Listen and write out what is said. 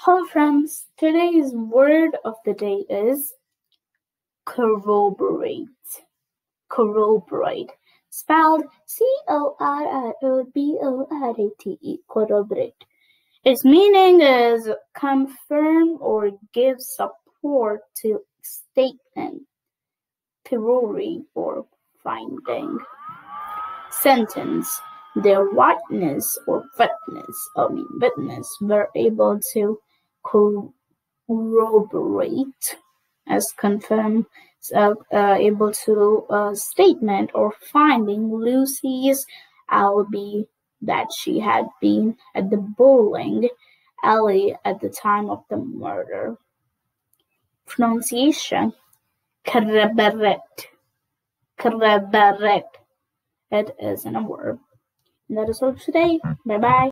Hello friends, today's word of the day is corroborate. Corroborate, spelled C-O-R-R-O-B-O-R-A-T-E, corroborate. Its meaning is confirm or give support to statement, theory, or finding. Sentence: their witness were able to corroborate as confirm able to statement or finding Lucy's alibi that she had been at the bowling alley at the time of the murder. Pronunciation: corroborate. Corroborate. It is in a verb. And that is all today. Bye bye.